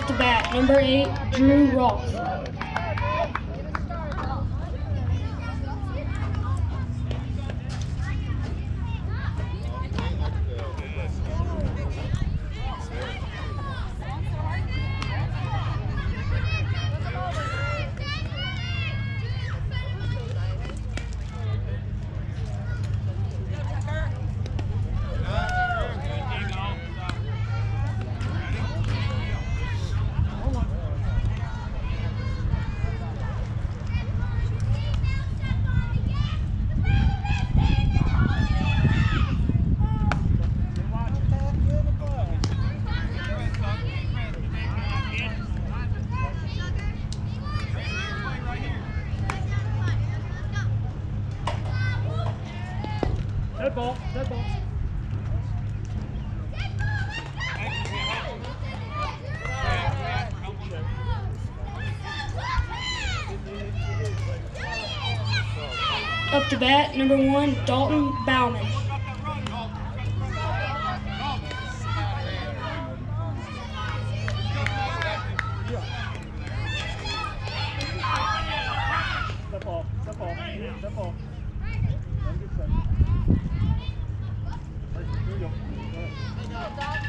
Up to bat, number 8, Drew Roth. Dead ball, dead ball. Up to bat, number 1, Dalton Bauman. Step off, step off, step off. Don't get set. Right, here you go. Go ahead.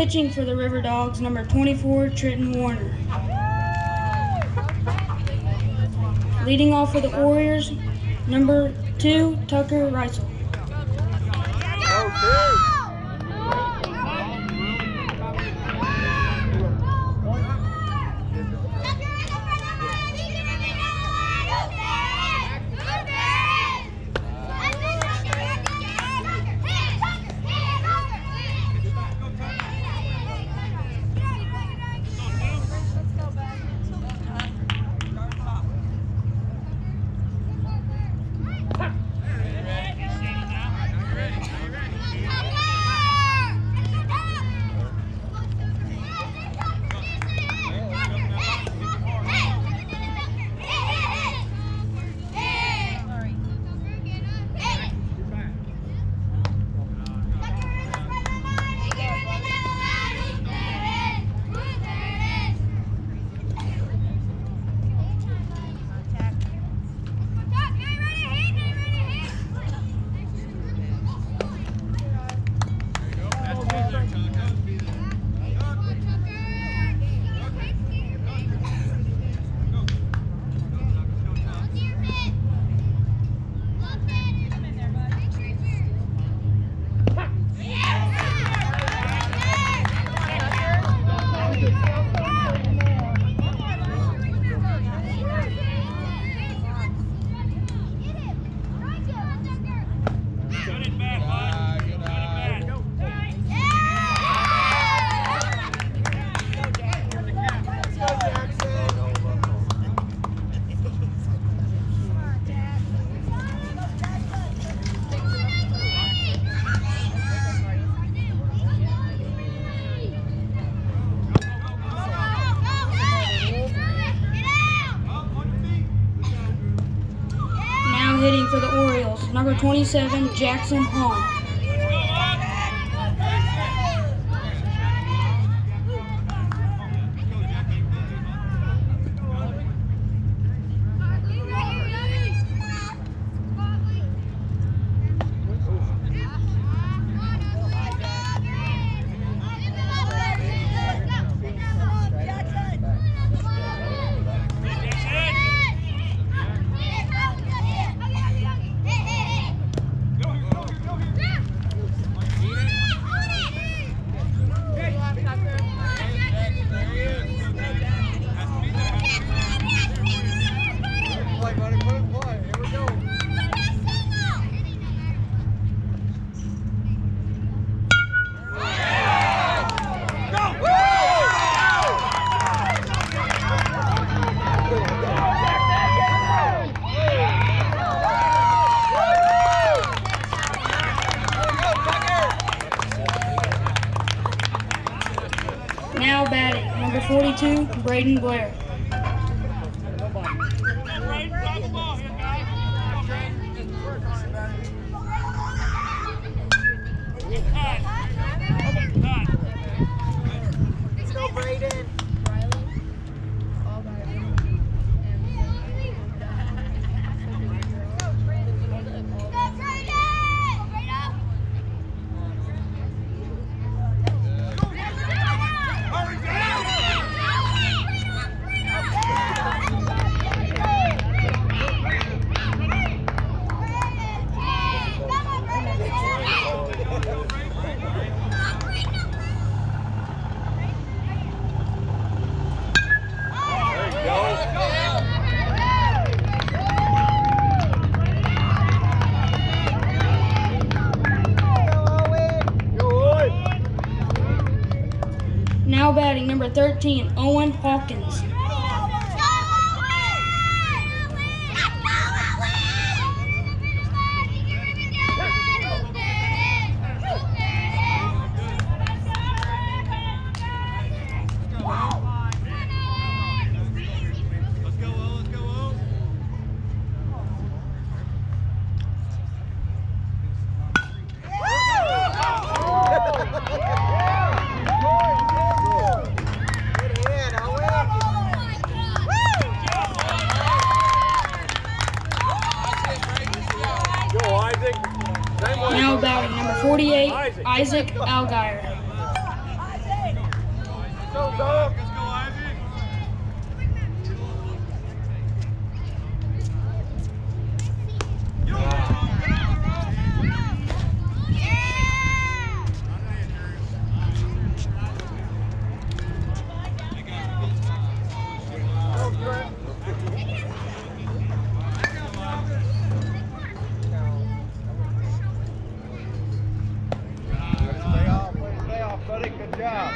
Pitching for the Riverdogs, number 24, Trenton Warner. Leading off for the Orioles, number 2, Tucker Reisel. Hitting for the Orioles, number 27, Jackson Hahn. Now batting, number 42, Braden Blair. Let's go, Braden. Now batting, number 13, Owen Hawkins. Now batting, number 48, Isaac Algier. go, dog. Let's go, Isaac. Stay off, buddy. Good job.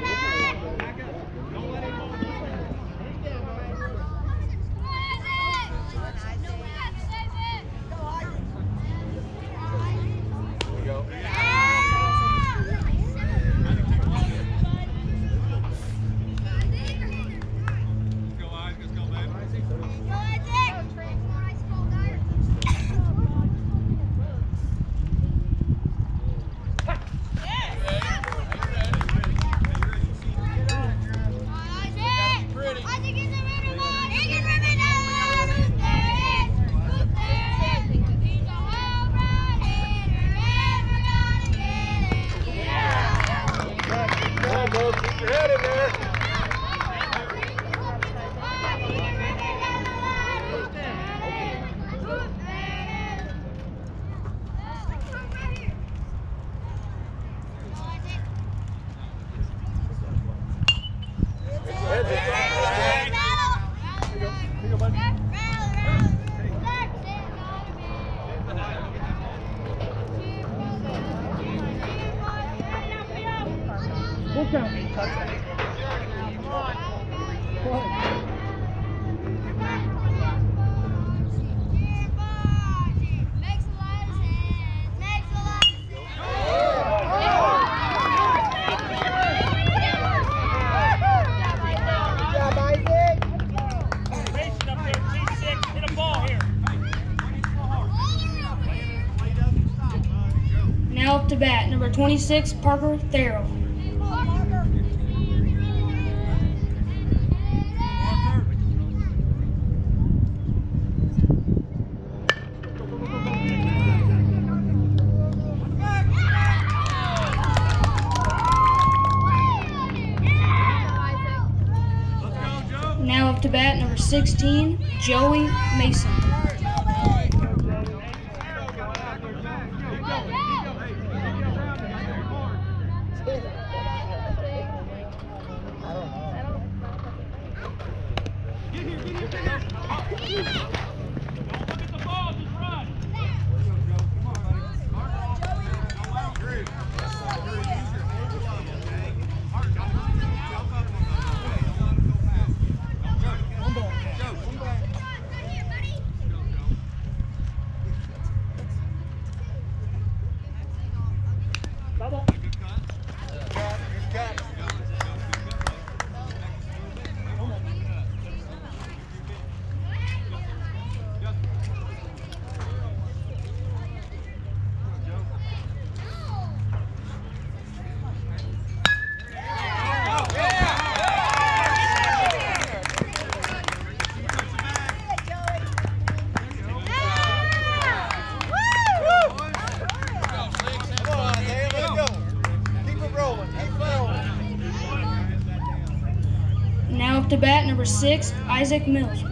Keep your head in there. Now up to bat, number 26, Parker Therrell. Now up to bat, number 16, Joey Mason. Now up to bat, number 6, Isaac Mills.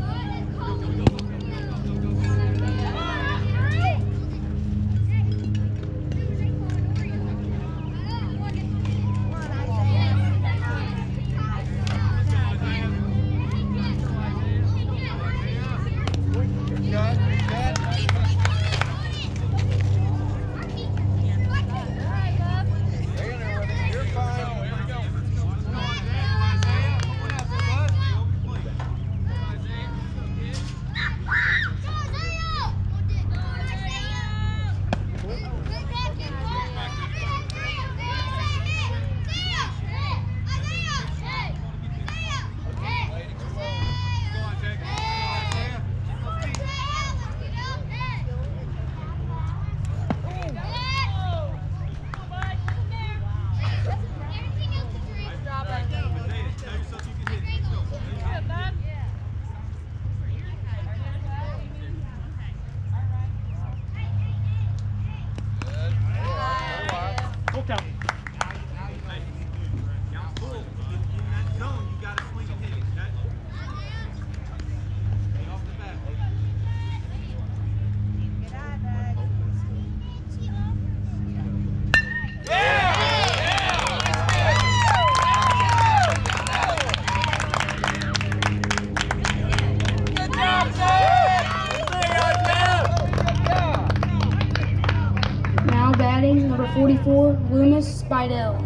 Now batting, number 44, Loomis Spidell.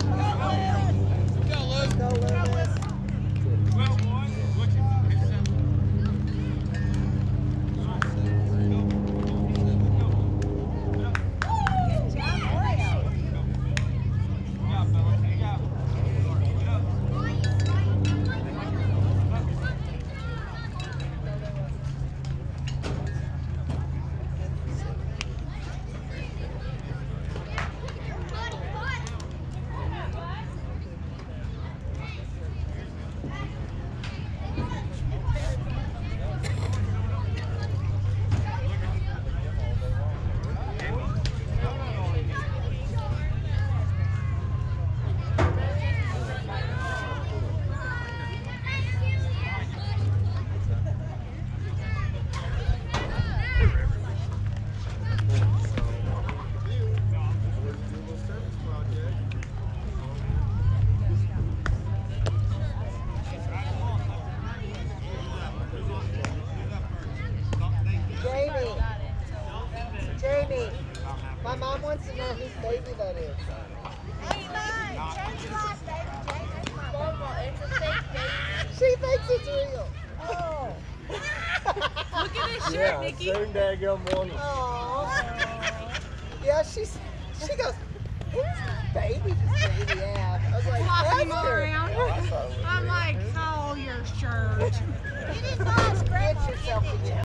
Jamie, my mom wants to know whose baby that is. Hey, Mom, change your life, baby. Jamie, that's my baby. It's a fake baby. She thinks it's real. Oh. Look at his shirt, Yeah, Nikki. soon daggum morning. Oh. Yeah, she goes, whose baby does baby have? I was like, Flopping him ask all her. around. I'm like, oh, your shirt. Get yourself together.